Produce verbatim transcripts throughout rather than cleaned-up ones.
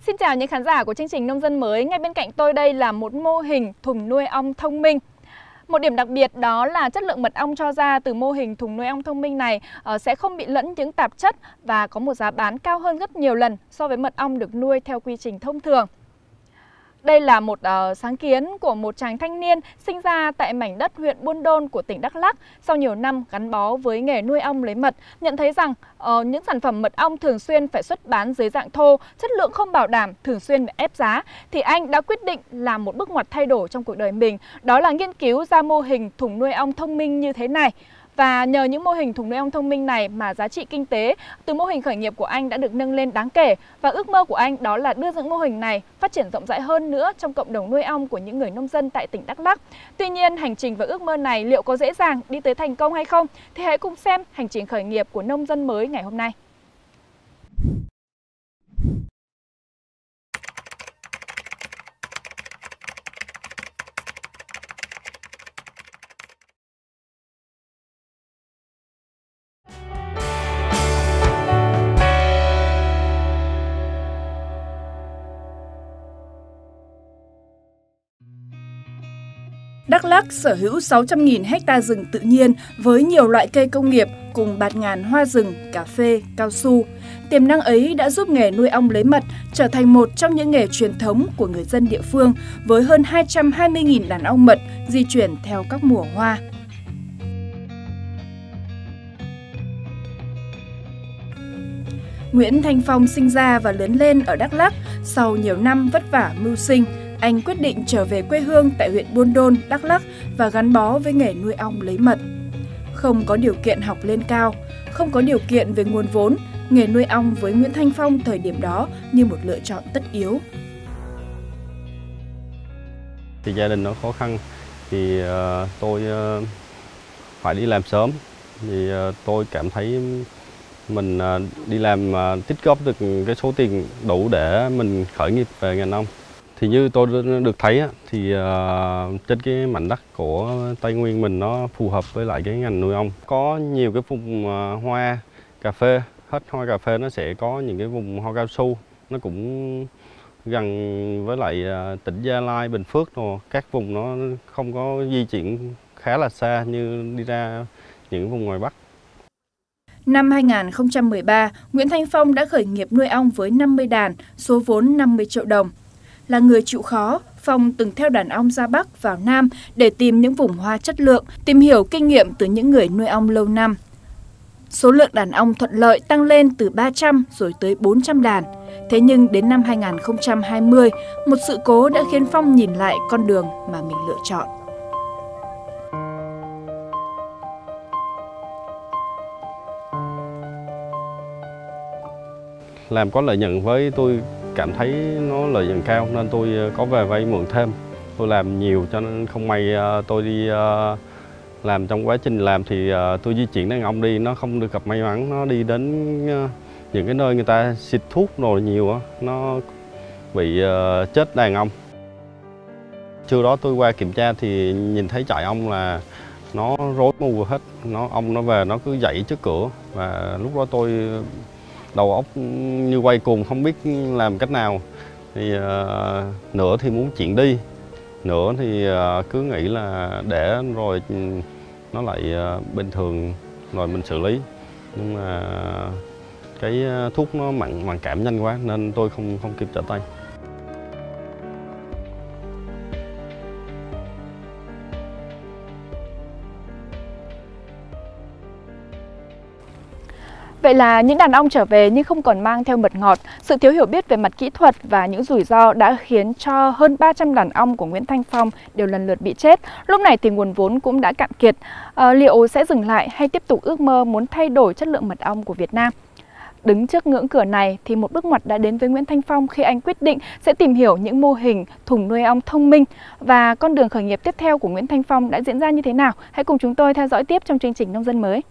Xin chào những khán giả của chương trình Nông dân mới. Ngay bên cạnh tôi đây là một mô hình thùng nuôi ong thông minh. Một điểm đặc biệt đó là chất lượng mật ong cho ra từ mô hình thùng nuôi ong thông minh này uh, sẽ không bị lẫn những tạp chất và có một giá bán cao hơn rất nhiều lần so với mật ong được nuôi theo quy trình thông thường. Đây là một uh, sáng kiến của một chàng thanh niên sinh ra tại mảnh đất huyện Buôn Đôn của tỉnh Đắk Lắk. Sau nhiều năm gắn bó với nghề nuôi ong lấy mật, nhận thấy rằng uh, những sản phẩm mật ong thường xuyên phải xuất bán dưới dạng thô, chất lượng không bảo đảm, thường xuyên bị ép giá, thì anh đã quyết định làm một bước ngoặt thay đổi trong cuộc đời mình. Đó là nghiên cứu ra mô hình thùng nuôi ong thông minh như thế này. Và nhờ những mô hình thùng nuôi ong thông minh này mà giá trị kinh tế từ mô hình khởi nghiệp của anh đã được nâng lên đáng kể. Và ước mơ của anh đó là đưa những mô hình này phát triển rộng rãi hơn nữa trong cộng đồng nuôi ong của những người nông dân tại tỉnh Đắk Lắk. Tuy nhiên, hành trình và ước mơ này liệu có dễ dàng đi tới thành công hay không? Thì hãy cùng xem hành trình khởi nghiệp của nông dân mới ngày hôm nay. Đắk Lắk sở hữu sáu trăm nghìn ha rừng tự nhiên với nhiều loại cây công nghiệp cùng bạt ngàn hoa rừng, cà phê, cao su. Tiềm năng ấy đã giúp nghề nuôi ong lấy mật trở thành một trong những nghề truyền thống của người dân địa phương với hơn hai trăm hai mươi nghìn đàn ong mật di chuyển theo các mùa hoa. Nguyễn Thanh Phong sinh ra và lớn lên ở Đắk Lắk. Sau nhiều năm vất vả mưu sinh, anh quyết định trở về quê hương tại huyện Buôn Đôn, Đắk Lắk và gắn bó với nghề nuôi ong lấy mật. Không có điều kiện học lên cao, không có điều kiện về nguồn vốn, nghề nuôi ong với Nguyễn Thanh Phong thời điểm đó như một lựa chọn tất yếu. Thì gia đình nó khó khăn, thì uh, tôi uh, phải đi làm sớm, thì uh, tôi cảm thấy mình uh, đi làm uh, tích góp được cái số tiền đủ để mình khởi nghiệp về ngành ong. Thì như tôi được thấy thì uh, trên cái mảnh đất của Tây Nguyên mình nó phù hợp với lại cái ngành nuôi ong. Có nhiều cái vùng uh, hoa cà phê, hết hoa cà phê nó sẽ có những cái vùng hoa cao su, nó cũng gần với lại uh, tỉnh Gia Lai, Bình Phước rồi, các vùng nó không có di chuyển khá là xa như đi ra những vùng ngoài Bắc. Năm hai nghìn không trăm mười ba, Nguyễn Thanh Phong đã khởi nghiệp nuôi ong với năm mươi đàn, số vốn năm mươi triệu đồng. Là người chịu khó, Phong từng theo đàn ong ra Bắc vào Nam để tìm những vùng hoa chất lượng, tìm hiểu kinh nghiệm từ những người nuôi ong lâu năm. Số lượng đàn ong thuận lợi tăng lên từ ba trăm rồi tới bốn trăm đàn. Thế nhưng đến năm hai nghìn không trăm hai mươi, một sự cố đã khiến Phong nhìn lại con đường mà mình lựa chọn. Làm có lợi nhuận với tôi cảm thấy nó lợi nhuận cao nên tôi có về vay mượn thêm. Tôi làm nhiều cho nên không may tôi đi làm, trong quá trình làm thì tôi di chuyển đàn ong đi, nó không được gặp may mắn, nó đi đến những cái nơi người ta xịt thuốc rồi nhiều, nó bị chết đàn ong. Trưa đó tôi qua kiểm tra thì nhìn thấy trại ong là nó rối mù hết, nó ong nó về nó cứ dậy trước cửa, và lúc đó tôi đầu óc như quay cuồng không biết làm cách nào. Thì uh, nửa thì muốn chuyển đi, nửa thì uh, cứ nghĩ là để rồi nó lại uh, bình thường rồi mình xử lý. Nhưng mà uh, cái thuốc nó mặn mặn cảm nhanh quá nên tôi không không kịp trở tay. Vậy là những đàn ong trở về nhưng không còn mang theo mật ngọt. Sự thiếu hiểu biết về mặt kỹ thuật và những rủi ro đã khiến cho hơn ba trăm đàn ong của Nguyễn Thanh Phong đều lần lượt bị chết. Lúc này thì nguồn vốn cũng đã cạn kiệt. À, liệu sẽ dừng lại hay tiếp tục ước mơ muốn thay đổi chất lượng mật ong của Việt Nam? Đứng trước ngưỡng cửa này thì một bước ngoặt đã đến với Nguyễn Thanh Phong khi anh quyết định sẽ tìm hiểu những mô hình thùng nuôi ong thông minh. Và con đường khởi nghiệp tiếp theo của Nguyễn Thanh Phong đã diễn ra như thế nào? Hãy cùng chúng tôi theo dõi tiếp trong chương trình Nông dân mới.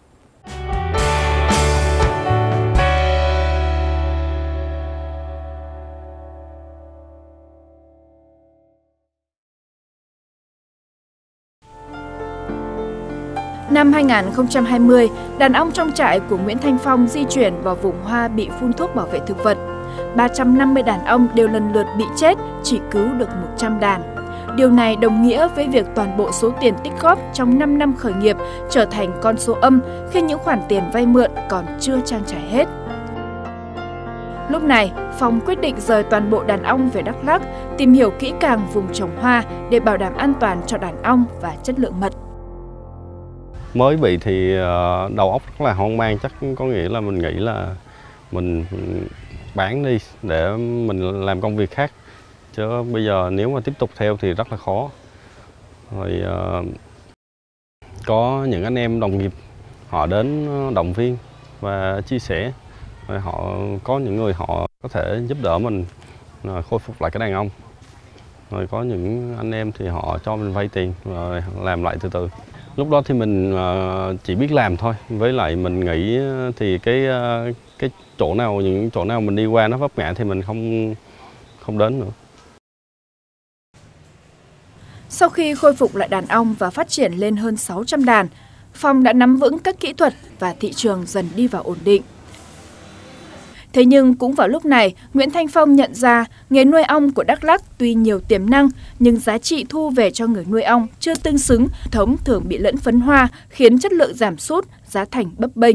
Năm hai nghìn không trăm hai mươi, đàn ong trong trại của Nguyễn Thanh Phong di chuyển vào vùng hoa bị phun thuốc bảo vệ thực vật. ba trăm năm mươi đàn ong đều lần lượt bị chết, chỉ cứu được một trăm đàn. Điều này đồng nghĩa với việc toàn bộ số tiền tích góp trong năm năm khởi nghiệp trở thành con số âm khi những khoản tiền vay mượn còn chưa trang trải hết. Lúc này, Phong quyết định rời toàn bộ đàn ong về Đắk Lắk, tìm hiểu kỹ càng vùng trồng hoa để bảo đảm an toàn cho đàn ong và chất lượng mật. Mới bị thì đầu óc rất là hoang mang, chắc có nghĩa là mình nghĩ là mình bán đi để mình làm công việc khác. Chứ bây giờ nếu mà tiếp tục theo thì rất là khó. Rồi uh, có những anh em đồng nghiệp họ đến động viên và chia sẻ. Rồi họ có những người họ có thể giúp đỡ mình uh, khôi phục lại cái đàn ong. Rồi có những anh em thì họ cho mình vay tiền rồi làm lại từ từ. Lúc đó thì mình uh, chỉ biết làm thôi. Với lại mình nghĩ thì cái uh, cái chỗ nào những chỗ nào mình đi qua nó vấp ngã thì mình không không đến nữa. Sau khi khôi phục lại đàn ong và phát triển lên hơn sáu trăm đàn, Phong đã nắm vững các kỹ thuật và thị trường dần đi vào ổn định. Thế nhưng cũng vào lúc này, Nguyễn Thanh Phong nhận ra nghề nuôi ong của Đắk Lắk tuy nhiều tiềm năng nhưng giá trị thu về cho người nuôi ong chưa tương xứng, thống thường bị lẫn phấn hoa khiến chất lượng giảm sút, giá thành bấp bênh.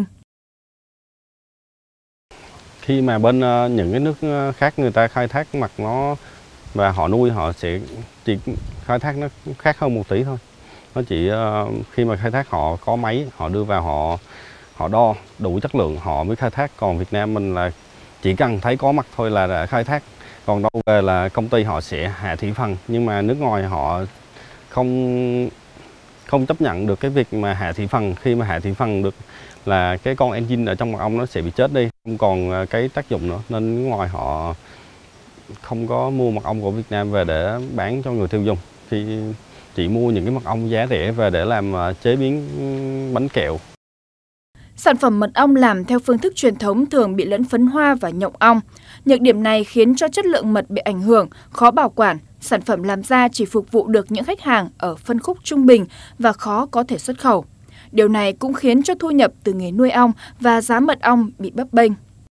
Khi mà bên uh, những cái nước khác người ta khai thác mặt nó và họ nuôi họ sẽ chỉ khai thác nó khác hơn một tí thôi. Nó chỉ uh, khi mà khai thác họ có máy, họ đưa vào họ họ đo đủ chất lượng họ mới khai thác. Còn Việt Nam mình là chỉ cần thấy có mặt thôi là đã khai thác. Còn đâu về là công ty họ sẽ hạ thị phần, nhưng mà nước ngoài họ không không chấp nhận được cái việc mà hạ thị phần. Khi mà hạ thị phần được là cái con engine ở trong mật ong nó sẽ bị chết đi, không còn cái tác dụng nữa, nên nước ngoài họ không có mua mật ong của Việt Nam về để bán cho người tiêu dùng, thì chỉ mua những cái mật ong giá rẻ về để làm chế biến bánh kẹo. Sản phẩm mật ong làm theo phương thức truyền thống thường bị lẫn phấn hoa và nhộng ong. Nhược điểm này khiến cho chất lượng mật bị ảnh hưởng, khó bảo quản. Sản phẩm làm ra chỉ phục vụ được những khách hàng ở phân khúc trung bình và khó có thể xuất khẩu. Điều này cũng khiến cho thu nhập từ nghề nuôi ong và giá mật ong bị bấp bênh.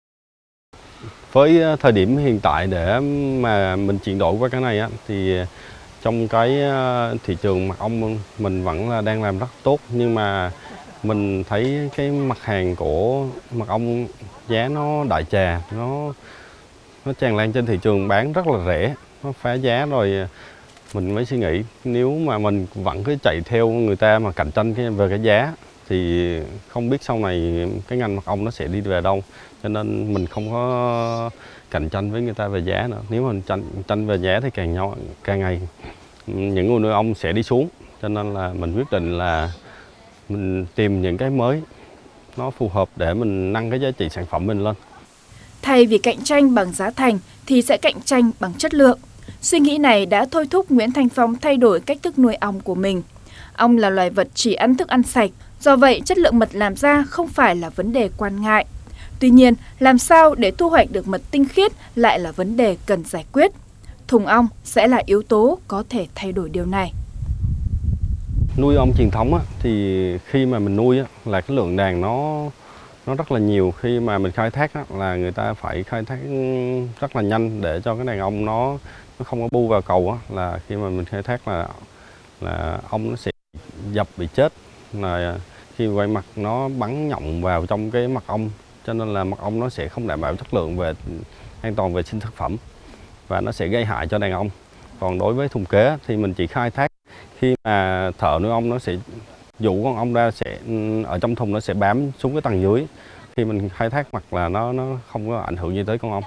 Với thời điểm hiện tại để mà mình chuyển đổi qua cái này á, thì trong cái thị trường mật ong mình vẫn là đang làm rất tốt, nhưng mà mình thấy cái mặt hàng của mật ong giá nó đại trà, nó nó tràn lan trên thị trường bán rất là rẻ, nó phá giá rồi. Mình mới suy nghĩ nếu mà mình vẫn cứ chạy theo người ta mà cạnh tranh về cái giá thì không biết sau này cái ngành mật ong nó sẽ đi về đâu. Cho nên mình không có cạnh tranh với người ta về giá nữa. Nếu mà mình tranh, tranh về giá thì càng nhau càng ngày những người nuôi ong sẽ đi xuống. Cho nên là mình quyết định là mình tìm những cái mới nó phù hợp để mình nâng cái giá trị sản phẩm mình lên. Thay vì cạnh tranh bằng giá thành thì sẽ cạnh tranh bằng chất lượng. Suy nghĩ này đã thôi thúc Nguyễn Thanh Phong thay đổi cách thức nuôi ong của mình. Ong là loài vật chỉ ăn thức ăn sạch, do vậy chất lượng mật làm ra không phải là vấn đề quan ngại. Tuy nhiên, làm sao để thu hoạch được mật tinh khiết lại là vấn đề cần giải quyết. Thùng ong sẽ là yếu tố có thể thay đổi điều này. Nuôi ong truyền thống á, thì khi mà mình nuôi á, là cái lượng đàn nó nó rất là nhiều. Khi mà mình khai thác á, là người ta phải khai thác rất là nhanh để cho cái đàn ong nó nó không có bu vào cầu á, là khi mà mình khai thác là là ong nó sẽ dập bị chết, là khi quay mặt nó bắn nhộng vào trong cái mật ong, cho nên là mật ong nó sẽ không đảm bảo chất lượng về an toàn vệ sinh thực phẩm và nó sẽ gây hại cho đàn ong. Còn đối với thùng kế thì mình chỉ khai thác khi mà thợ nuôi ong nó sẽ dụ con ong ra, sẽ ở trong thùng nó sẽ bám xuống cái tầng dưới. Khi mình khai thác mặt là nó nó không có ảnh hưởng gì tới con ong.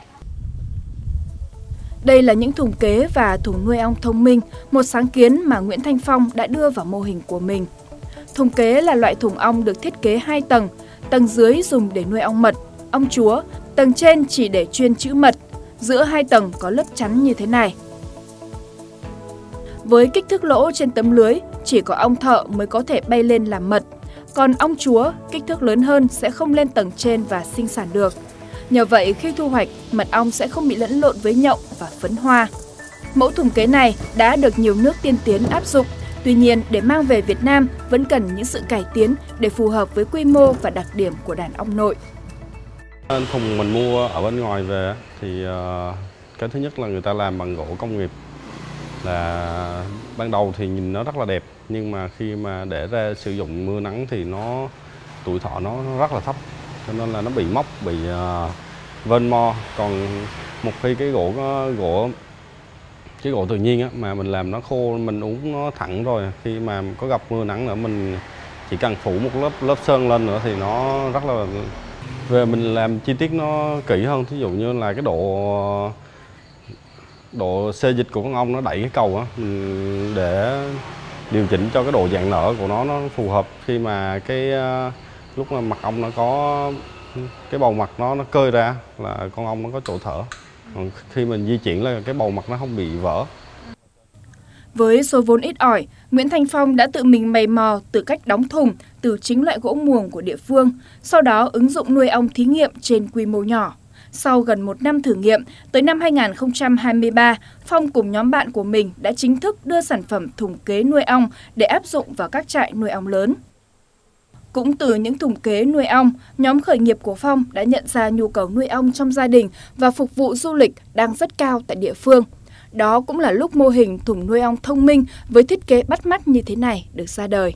Đây là những thùng kế và thùng nuôi ong thông minh, một sáng kiến mà Nguyễn Thanh Phong đã đưa vào mô hình của mình. Thùng kế là loại thùng ong được thiết kế hai tầng, tầng dưới dùng để nuôi ong mật, ong chúa, tầng trên chỉ để chuyên trữ mật, giữa hai tầng có lớp chắn như thế này. Với kích thước lỗ trên tấm lưới, chỉ có ong thợ mới có thể bay lên làm mật, còn ong chúa kích thước lớn hơn sẽ không lên tầng trên và sinh sản được. Nhờ vậy, khi thu hoạch, mật ong sẽ không bị lẫn lộn với nhộng và phấn hoa. Mẫu thùng kế này đã được nhiều nước tiên tiến áp dụng. Tuy nhiên, để mang về Việt Nam vẫn cần những sự cải tiến để phù hợp với quy mô và đặc điểm của đàn ong nội. Thùng mình mua ở bên ngoài về thì cái thứ nhất là người ta làm bằng gỗ công nghiệp, là ban đầu thì nhìn nó rất là đẹp, nhưng mà khi mà để ra sử dụng mưa nắng thì nó tuổi thọ nó rất là thấp, cho nên là nó bị mốc, bị uh, vên mo. Còn một khi cái gỗ gỗ cái gỗ tự nhiên á, mà mình làm nó khô, mình uống nó thẳng rồi, khi mà có gặp mưa nắng nữa mình chỉ cần phủ một lớp lớp sơn lên nữa thì nó rất là, về mình làm chi tiết nó kỹ hơn. Thí dụ như là cái độ độ xê dịch của con ong nó đẩy cái cầu á, để điều chỉnh cho cái độ dạng nở của nó nó phù hợp. Khi mà cái lúc mà mặt ong nó có cái bầu mặt nó nó cơi ra là con ong nó có chỗ thở. Còn khi mình di chuyển là cái bầu mặt nó không bị vỡ. Với số vốn ít ỏi, Nguyễn Thanh Phong đã tự mình mày mò từ cách đóng thùng từ chính loại gỗ muồng của địa phương, sau đó ứng dụng nuôi ong thí nghiệm trên quy mô nhỏ. Sau gần một năm thử nghiệm, tới năm hai nghìn không trăm hai mươi ba, Phong cùng nhóm bạn của mình đã chính thức đưa sản phẩm thùng kế nuôi ong để áp dụng vào các trại nuôi ong lớn. Cũng từ những thùng kế nuôi ong, nhóm khởi nghiệp của Phong đã nhận ra nhu cầu nuôi ong trong gia đình và phục vụ du lịch đang rất cao tại địa phương. Đó cũng là lúc mô hình thùng nuôi ong thông minh với thiết kế bắt mắt như thế này được ra đời.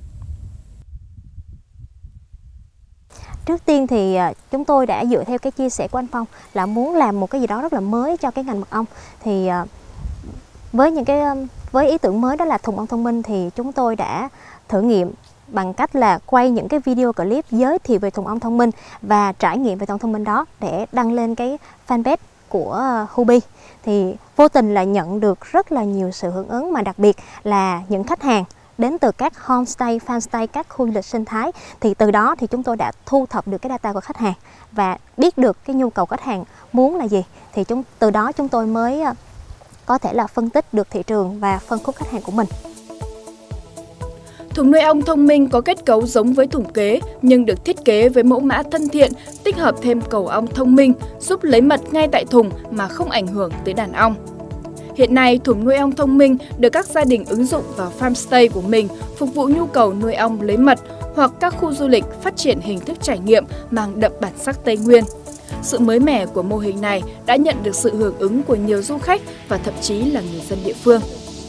Trước tiên thì chúng tôi đã dựa theo cái chia sẻ của anh Phong là muốn làm một cái gì đó rất là mới cho cái ngành mật ong. Thì với những cái với ý tưởng mới đó là thùng ong thông minh, thì chúng tôi đã thử nghiệm bằng cách là quay những cái video clip giới thiệu về thùng ong thông minh và trải nghiệm về thùng ong thông minh đó để đăng lên cái fanpage của Hubi. Thì vô tình là nhận được rất là nhiều sự hưởng ứng, mà đặc biệt là những khách hàng đến từ các homestay, farmstay, các khu du lịch sinh thái. Thì từ đó thì chúng tôi đã thu thập được cái data của khách hàng và biết được cái nhu cầu khách hàng muốn là gì. Thì chúng từ đó chúng tôi mới có thể là phân tích được thị trường và phân khúc khách hàng của mình. Thùng nuôi ong thông minh có kết cấu giống với thùng kế nhưng được thiết kế với mẫu mã thân thiện, tích hợp thêm cầu ong thông minh giúp lấy mật ngay tại thùng mà không ảnh hưởng tới đàn ong. Hiện nay, thùng nuôi ong thông minh được các gia đình ứng dụng vào farmstay của mình phục vụ nhu cầu nuôi ong lấy mật, hoặc các khu du lịch phát triển hình thức trải nghiệm mang đậm bản sắc Tây Nguyên. Sự mới mẻ của mô hình này đã nhận được sự hưởng ứng của nhiều du khách và thậm chí là người dân địa phương.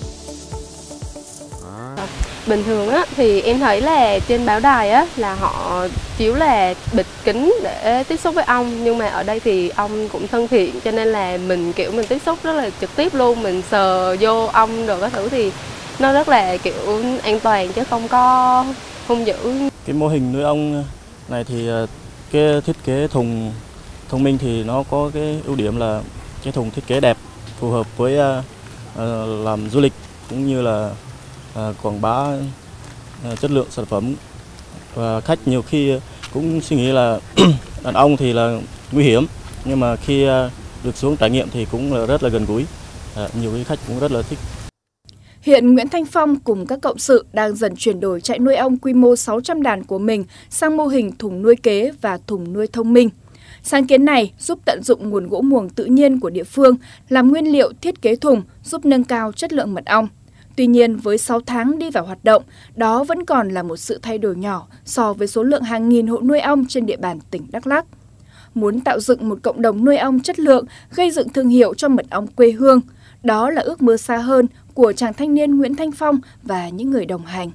Bình thường á, thì em thấy là trên báo đài á, là họ chiếu là bịt kính để tiếp xúc với ong, nhưng mà ở đây thì ong cũng thân thiện, cho nên là mình kiểu mình tiếp xúc rất là trực tiếp luôn, mình sờ vô ong rồi các thứ thì nó rất là kiểu an toàn chứ không có hung dữ. Cái mô hình nuôi ong này thì cái thiết kế thùng thông minh thì nó có cái ưu điểm là cái thùng thiết kế đẹp, phù hợp với uh, làm du lịch cũng như là uh, quảng bá uh, chất lượng sản phẩm. Và khách nhiều khi cũng suy nghĩ là đàn ong thì là nguy hiểm, nhưng mà khi uh, được xuống trải nghiệm thì cũng là rất là gần gũi, uh, nhiều cái khách cũng rất là thích. Hiện Nguyễn Thanh Phong cùng các cộng sự đang dần chuyển đổi trại nuôi ong quy mô sáu trăm đàn của mình sang mô hình thùng nuôi kế và thùng nuôi thông minh. Sáng kiến này giúp tận dụng nguồn gỗ muồng tự nhiên của địa phương làm nguyên liệu thiết kế thùng, giúp nâng cao chất lượng mật ong. Tuy nhiên, với sáu tháng đi vào hoạt động, đó vẫn còn là một sự thay đổi nhỏ so với số lượng hàng nghìn hộ nuôi ong trên địa bàn tỉnh Đắk Lắk. Muốn tạo dựng một cộng đồng nuôi ong chất lượng, gây dựng thương hiệu cho mật ong quê hương, đó là ước mơ xa hơn của chàng thanh niên Nguyễn Thanh Phong và những người đồng hành.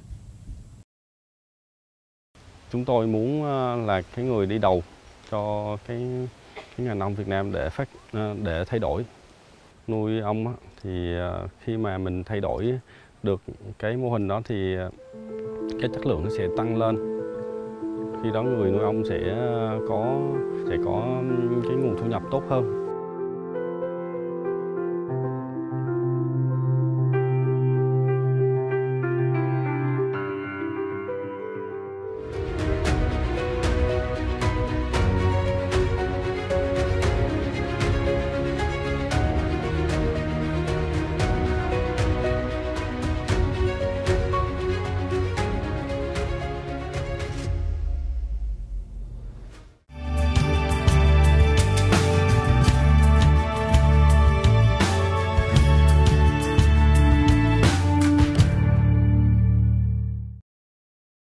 Chúng tôi muốn là cái người đi đầu cho cái, cái ngành ong Việt Nam để phát để thay đổi nuôi ong. Thì khi mà mình thay đổi được cái mô hình đó thì cái chất lượng nó sẽ tăng lên. Khi đó người nuôi ong sẽ có sẽ có cái nguồn thu nhập tốt hơn.